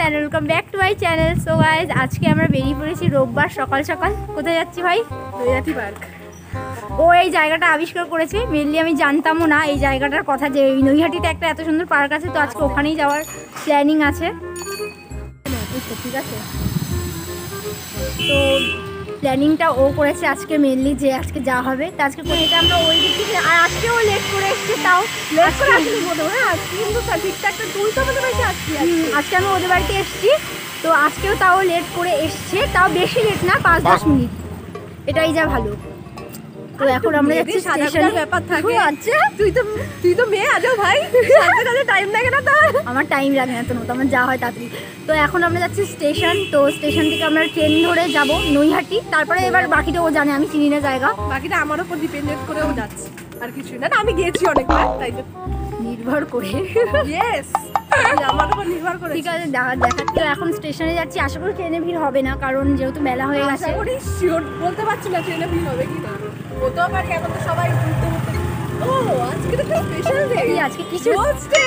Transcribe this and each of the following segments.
And welcome back to my channel. So guys আজকে আমরা বেরিয়ে পড়েছি রোববার সকাল সকাল। কোথায় যাচ্ছি ভাই? নৈহাটি পার্ক। ও এই জায়গাটা আবিষ্কার করেছে, মেনলি আমি জানতামও না এই জায়গাটার কথা যে নৈহাটিতে একটা এত সুন্দর পার্ক আছে। তো আজকে ওখানেই যাওয়ার প্ল্যানিং আছে। ঠিক আছে, তো প্ল্যানিংটা ও করেছে আজকে মেনলি যে আজকে যাওয়া হবে। তো আজকে এটা আমরা ওই দিক থেকে, আর আজকেও লেট করে এসছে, তাও লেট করে আসলে বলবো না আজকে কিন্তু ঠিকঠাক তুই তো আমাদের বাড়িতে আসছি। আজকে আমি ওদের বাড়িতে এসছি, তো আজকেও তাও লেট করে এসছে, তাও বেশি লেট না, 5-10 মিনিট, এটাই যা ভালো। তো এখন আমরা যাচ্ছি স্টেশনে। ব্যাপার থাকে। আচ্ছা তুই তো মেয়ে আজও ভাই, সাথে টাইম লাগে না তোর? আমার টাইম লাগে না, তো আমার যা হয় তাড়াতাড়ি। তো এখন আমরা যাচ্ছি স্টেশন। তো স্টেশন থেকে আমরা ট্রেন ধরে যাব নৈহাটি, তারপরে এবার বাকিটা ও জানে, আমি চিনি না জায়গা। বাকিটা আমার উপর ডিপেন্ডেন্ট করেও যাচ্ছে, আর কিছু না। আমি গেছি অনেকবার, তাই নির্ভর করে। ইয়েস, আমার উপর নির্ভর করে। ঠিক আছে, দেখাচ্ছি। এখন স্টেশনে যাচ্ছি, আশা করি ট্রেনে ভিড় হবে না, কারণ যেহেতু মেলা হয়ে গেছে। আশা করি, শিওর বলতে পারছি না ট্রেনে ভিড় হবে কি না। হতেও পারে, এখন তো সবাই ঘুরতে ঘুরতে। ও আজকে তো স্পেশাল ডে। আজকে কিছু রোজ ডে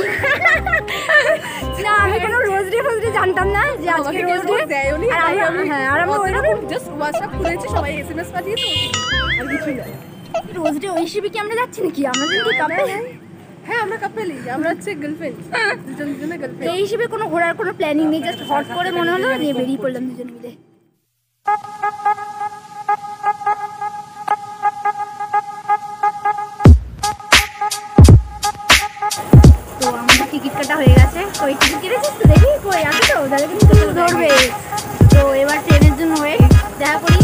না, আমি কোনো রোজ ডে জানতাম না যে আজকে রোজ ডে দেয়নি। হ্যাঁ, আর আমি ওইরকম জাস্ট হোয়াটসঅ্যাপ খুলেছি, সবাই এসএমএস পাঠিয়ে তো, আর কিছু না। রোজ ডে ওই হিসেবে কি আমরা যাচ্ছি নাকি? আমাদের কি কাপল? হ্যাঁ, আমরা কাপেলই, আমরা হচ্ছে গার্লফ্রেন্ড, দুজনে গার্লফ্রেন্ড। এই হিসেবে কোনো ঘোরার কোনো প্ল্যানিং নেই, জাস্ট হট করে মনে হলো নিয়ে বেরিয়ে পড়লাম দুজন মিলে। তো আমাদের টিকিট কাটা হয়ে গেছে। তো এই টিকিট কেটেছিস তো? দেখি কই আছে তো, তাহলে কিন্তু ধরবে। তো এবার ট্রেনের জন্য হয়ে দেখা করি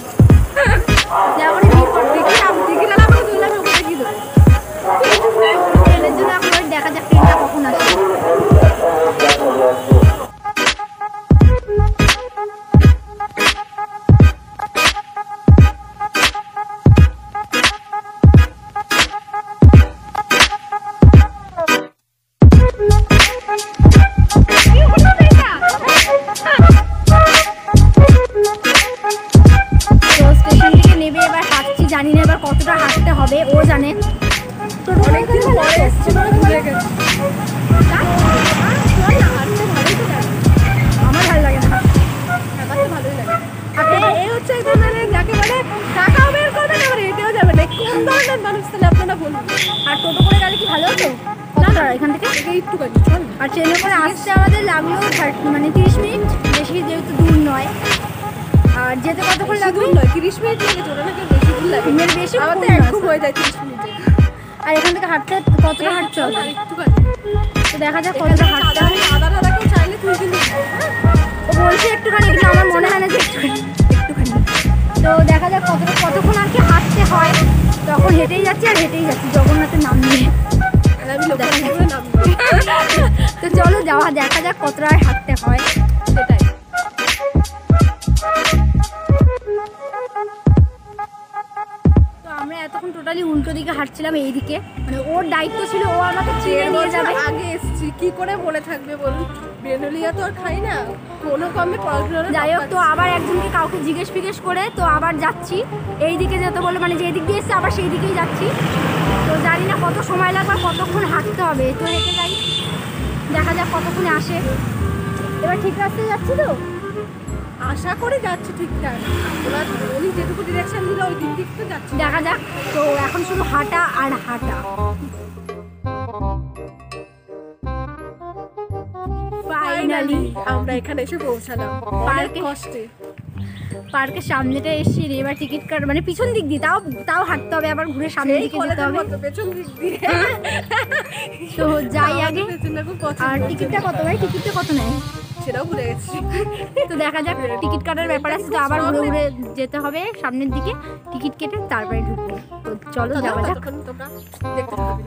ট্রেনের জন্য এখন দেখা যাক ট্রেনটা কখন আসে। জানি না এবার কতটা হাঁটতে হবে, ও জানে। অনেকদিন পরে এসেছি, ভুলে গেছি। আমার ভালো লাগে না, আমার তো ভালোই লাগে। এই হচ্ছে একদম মানে যাকে বলে টাকাও বের করবে না, আবার হেঁটেও যাবে না। কোন ধরনের মানুষ তাহলে আপনারা বলুন? আর টোটো করে গেলে কি ভালো হতো? না, এখান থেকে একটুখানি চল। আর ট্রেনে করে আসতে আমাদের লাগলো 30 মিনিট, বেশি যেহেতু দূর নয়। আর যেতে কতক্ষণ লাগবে? 30 মিনিট লেগেছে, ওটা নাকি বেশি দূর লাগে। বেশি আমার তো একদম হয়ে যায় 30 মিনিটে। আর এখান থেকে হাঁটতে কতটা হাঁটতে হবে? একটুখানি। তো দেখা যাক কতটা হাঁটতে হবে। আধা কেউ চাইলে তুই কিন্তু ও বলছে একটুখানি, কিন্তু আমার মনে হয় না যে একটুখানি। তো দেখা যাক কতক্ষণ আর কি হাঁটতে হয়। তখন হেঁটেই যাচ্ছি আর হেঁটেই যাচ্ছি জগন্নাথের নাম নিয়ে। তো চলো দেখা যাক কতটা হাঁটতে হয়, সেটাই। তো আমরা এতক্ষণ টোটালি উল্টো দিকে হাঁটছিলাম, এইদিকে মানে ওর দায়িত্ব ছিল, ও আমাকে চিনে নিয়ে যাবে। আগে এসেছি, কি করে মনে থাকবে বলুন? বেনুলিয়া তো আর খাই না, কোনো কমে পড়াশোনা। যাই হোক, তো আবার একজনকে কাউকে জিজ্ঞেস করে তো আবার যাচ্ছি এই দিকে যেতে বলে, মানে যে দিক দিয়ে এসছে আবার সেই দিকেই যাচ্ছি। তো জানি না কত সময় লাগবে, কতক্ষণ হাঁটতে হবে। তো হেঁটে যাই, দেখা যাক কতক্ষণে আসে। এবার ঠিক রাস্তায় যাচ্ছি তো, আশা করে যাচ্ছি ঠিকঠাক। এবার উনি যেটুকু ডিরেকশন দিল ওই দিক তো যাচ্ছি, দেখা যাক। তো এখন শুধু হাঁটা আর হাঁটা। ফাইনালি আমরা এখানে এসে পৌঁছালাম, পার্কে। কষ্টে পার্কের সামনেটা এসছি, এবার টিকিট কাট মানে পিছন দিক দিয়ে, তাও হাঁটতে হবে, আবার ঘুরে সামনের দিকে যেতে হবে। পেছন দিক দিয়ে তো যাই আগে। আর টিকিটটা কত ভাই? টিকিটটা কত নেয় সেটাও ভুলে গেছি। তো দেখা যাক, টিকিট কাটার ব্যাপার আছে, তো আবার ঘুরে ঘুরে যেতে হবে সামনের দিকে, টিকিট কেটে তারপরে ঢুকবো। তো চলো যাওয়া যাক। তোমরা দেখতে থাকো।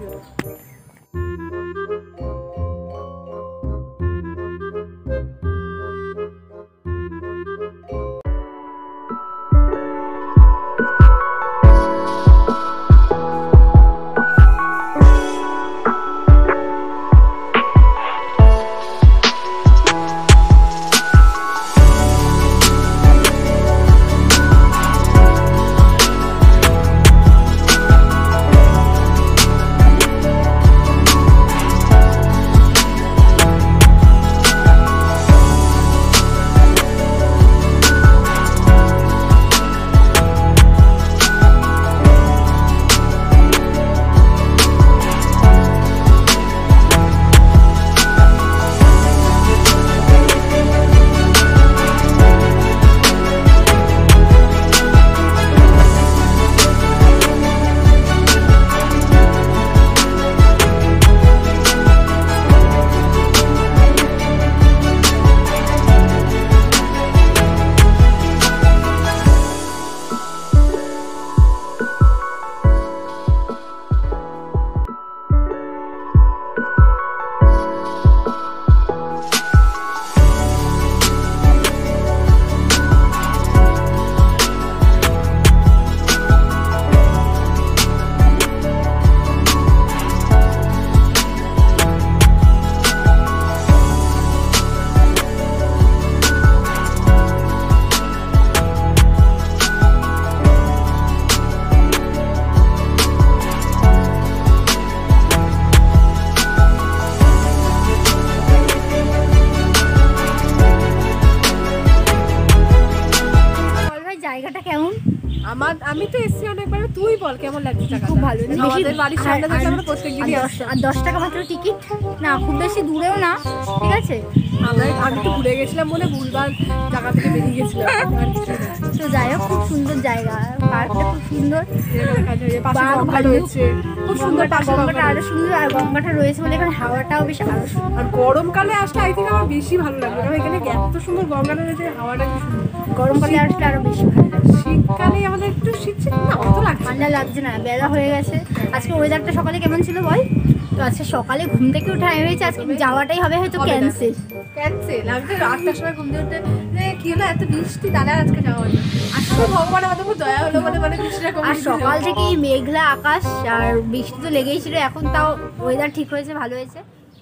আমি তো এসছি অনেকবার, তুই বল কেমন লাগছে জায়গাটা? খুব ভালো, আমাদের বাড়ির সামনে থেকে আমরা প্রত্যেকদিনই আসি। আর 10 টাকা মাত্র টিকিট, না খুব বেশি দূরেও না, ঠিক আছে। আমি তো ভুলে গেছিলাম বলে ভুলভাল জায়গা থেকে বেরিয়ে গেছিলাম। আর কিছু না। তো যাই হোক, খুব সুন্দর জায়গা, পার্কটা খুব সুন্দর, পাশে গঙ্গা রয়েছে, খুব সুন্দর। পাশে গঙ্গাটা আরো সুন্দর, আর গঙ্গাটা রয়েছে বলে এখানে হাওয়াটাও বেশ আরো সুন্দর। আর গরমকালে আসলে আই থিঙ্ক আমার বেশি ভালো লাগবে, কারণ এখানে এত সুন্দর গঙ্গাটা রয়েছে, হাওয়াটা কি সুন্দর। গরমকালে আসলে আরো বেশি ভালো লাগে। শীতকালে আমাদের একটু শীত শীত না, অত লাগছে ঠান্ডা লাগছে না, বেলা হয়ে গেছে। আজকে ওয়েদারটা সকালে কেমন ছিল বল? তো আজকে সকালে ঘুম থেকে উঠে আমি হয়েছে আজকে যাওয়াটাই হবে হয়তো ক্যান্সেল। আমি তো 8টার সময় ঘুম থেকে উঠে যে কি হলো এত বৃষ্টি, তাহলে আর আজকে যাওয়া হলো। আসলে ভগবান আমাদের খুব দয়া হলো মানে বৃষ্টিটা কমে আর সকাল থেকেই মেঘলা আকাশ আর বৃষ্টি তো লেগেই ছিল, এখন তাও ওয়েদার ঠিক হয়েছে, ভালো হয়েছে।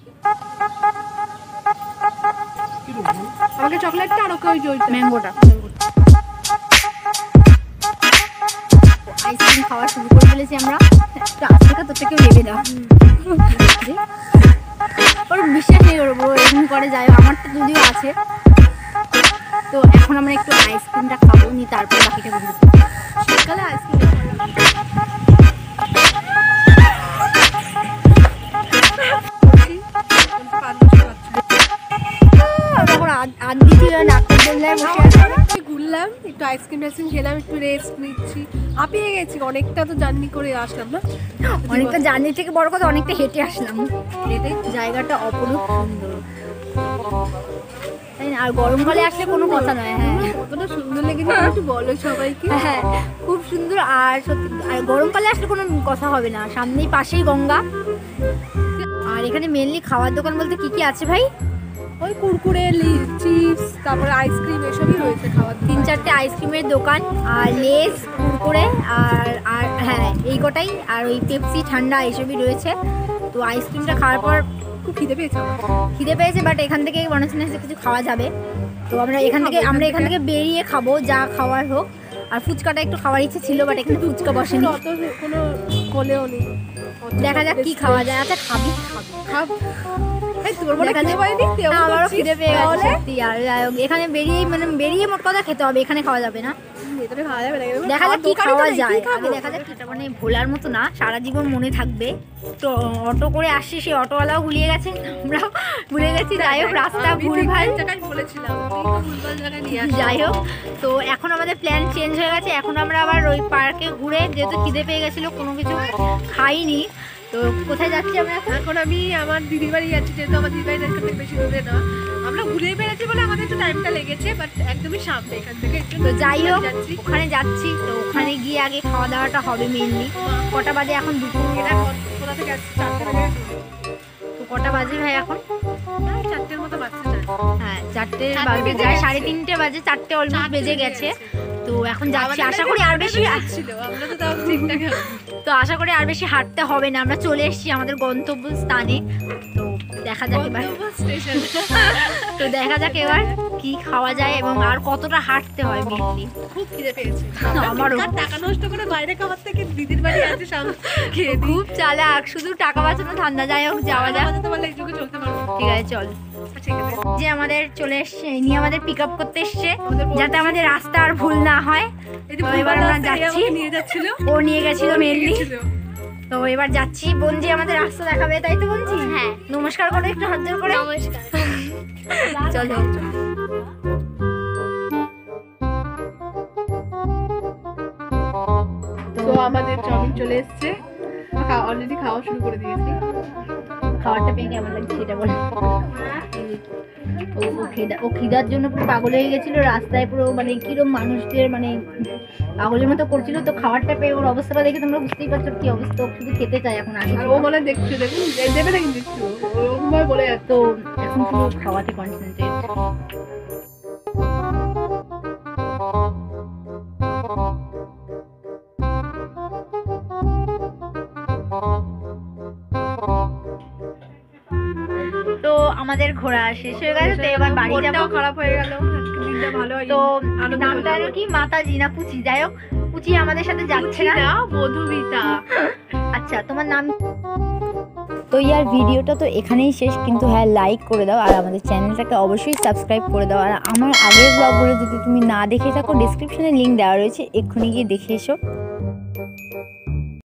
আমাকে চকলেটটা আর ওকে ওই ম্যাঙ্গোটা আইসক্রিম খাওয়া শুরু করে ফেলেছি আমরা। একটু আজ থেকে তোর থেকে ভেবে দাও, ওর বিশ্বাস নেই করবো এরকম করে, যাই হোক আমার তো যদিও আছে। তো এখন আমরা একটু আইসক্রিমটা খাবো, নি তারপর বাকিটা বলবো। শীতকালে আইসক্রিম ঘুরলাম, একটু আইসক্রিম টাইসক্রিম খেলাম, একটু রেস্ট নিচ্ছি। হাঁপিয়ে গেছি, অনেকটা তো জার্নি করে আসলাম না, অনেকটা জার্নি থেকে বড় কথা অনেকটা হেঁটে আসলাম। হেঁটে জায়গাটা অপরূপ সুন্দর, তাই না? আর গরমকালে আসলে কোনো কথা নয়। হ্যাঁ, কতটা সুন্দর লেগেছে একটু বলো সবাইকে। হ্যাঁ খুব সুন্দর। আর সত্যি, আর গরমকালে আসলে কোনো কথা হবে না, সামনেই পাশেই গঙ্গা। আর এখানে মেনলি খাওয়ার দোকান বলতে কি কি আছে ভাই? ওই কুরকুরে, চিপস, তারপরে আইসক্রিম এসবই রয়েছে খাওয়ার। 3-4টে আইসক্রিমের দোকান, আর লেস, কুরকুরে, আর আর হ্যাঁ এই কটাই, আর ওই পেপসি ঠান্ডা এসবই রয়েছে। তো আইসক্রিমটা খাওয়ার পর খুব খিদে পেয়েছে আমার। খিদে পেয়েছে, বাট এখান থেকে মনে হচ্ছে না যে কিছু খাওয়া যাবে। তো আমরা এখান থেকে বেরিয়ে খাবো যা খাওয়ার হোক। আর ফুচকাটা একটু খাওয়ার ইচ্ছে ছিল, বাট এখানে ফুচকা বসেনি। অত কোনো কোলেও নেই, দেখা যাক কি খাওয়া যায়। আচ্ছা খাবি? খাব। এই তোর মনে খিদে পাইনি? আমারও খিদে পেয়ে গেছে সত্যি। আর যাই হোক, এখানে বেরিয়ে মোট কথা খেতে হবে, এখানে খাওয়া যাবে না। ভেতরে খাওয়া যাবে না, দেখা যাক কি খাওয়া যায়। আগে দেখা যাক। এটা মানে ভোলার মতো না, সারা জীবন মনে থাকবে। তো অটো করে আসছি, সেই অটোওয়ালাও ভুলিয়ে গেছেন, আমরাও ভুলে গেছি। যাই হোক, রাস্তা ভুলভাল জায়গায় বলেছিলাম, ভুলভাল জায়গায় নিয়ে যাই হোক, তো এখন আমাদের প্ল্যান চেঞ্জ হয়ে গেছে। এখন আমরা আবার ওই পার্কে ঘুরে, যেহেতু খিদে পেয়ে গেছিলো, কোনো কিছু খাইনি। তো কোথায় যাচ্ছি আমরা এখন? এখন আমি আমার দিদির বাড়ি যাচ্ছি, যেহেতু আমার দিদির বাড়িটা এখান থেকে বেশি দূরে না। আমরা ঘুরে বেড়েছি বলে আমাদের একটু টাইমটা লেগেছে, বাট একদমই সামনে এখান থেকে। তো যাই হোক, ওখানে যাচ্ছি। তো ওখানে গিয়ে আগে খাওয়া দাওয়াটা হবে মেনলি। কটা বাজে এখন? দুপুর। এটা কোথা থেকে আসছে? 4টে বাজে। তো কটা বাজে ভাই এখন? 4টের মতো বাজছে। হ্যাঁ 4টে বাজে, 3:30 বাজে, 4টে অলমোস্ট বেজে গেছে। তো এখন যাচ্ছি, আশা করি আর বেশি ছিল, আমরা তো তাও ঠিকঠাক। তো আশা করি আর বেশি হাঁটতে হবে না, আমরা চলে এসেছি আমাদের গন্তব্য স্থানে। তো দেখা যাক এবার, তো দেখা যাক এবার কি খাওয়া যায় এবং আর কতটা হাঁটতে হয়। মেনলি খুব খিদে পেয়েছে আমারও। টাকা নষ্ট করে বাইরে খাবার থেকে দিদির বাড়ি আছে সামনে খেয়ে দিই। খুব চালাক, শুধু টাকা বাঁচানো ঠান্ডা। যাই হোক, যাওয়া যাক। তো বলে এই যুগে চলতে পারবো। ঠিক আছে চল। ঠিক আছে, যে আমাদের চলে এসছে, ইনি আমাদের পিক আপ করতে এসছে, যাতে আমাদের রাস্তা আর ভুল না হয়। তো এবার আমরা যাচ্ছি, নিয়ে যাচ্ছিল, ও নিয়ে গেছিল মেনলি। তো এবার যাচ্ছি, বঞ্জি আমাদের রাস্তা দেখাবে, তাই তো বঞ্জি? হ্যাঁ, নমস্কার করে একটু হাত জোড় করে। নমস্কার। চলো। তো আমাদের চাউমিন চলে এসছে, অলরেডি খাওয়া শুরু করে দিয়েছি। খাবারটা পেয়ে কেমন লাগছে সেটা বল। ও খিদার জন্য পুরো পাগল হয়ে গেছিল, রাস্তায় পুরো মানে কিরম মানুষদের মানে পাগলের মতো করছিল। তো খাবারটা পেয়ে ওর অবস্থাটা দেখে তোমরা বুঝতেই পারছো কি অবস্থা, ও শুধু খেতে চায় এখন। আর ও বলে দেখছো, দেখুন দেবে না কিন্তু দেখছো, ওরকম ভাবে বলে যাচ্ছে। তো এখন শুধু খাওয়াতে কনসেন্ট্রেট। তো আমাদের ঘোরা শেষ হয়ে গেছে, তো এবার বাড়ি যাবো। খারাপ হয়ে গেল, দিনটা ভালো হয়। তো নামটা হলো কি, মাতাজি না পুচি? যাই হোক, পুচি আমাদের সাথে যাচ্ছে না, মধুমিতা। আচ্ছা তোমার নাম? তো ইয়ার ভিডিওটা তো এখানেই শেষ, কিন্তু হ্যাঁ লাইক করে দাও আর আমাদের চ্যানেলটাকে অবশ্যই সাবস্ক্রাইব করে দাও। আর আমার আগের ব্লগগুলো যদি তুমি না দেখে থাকো, ডিসক্রিপশনে লিঙ্ক দেওয়া রয়েছে, এক্ষুনি গিয়ে দেখে এসো।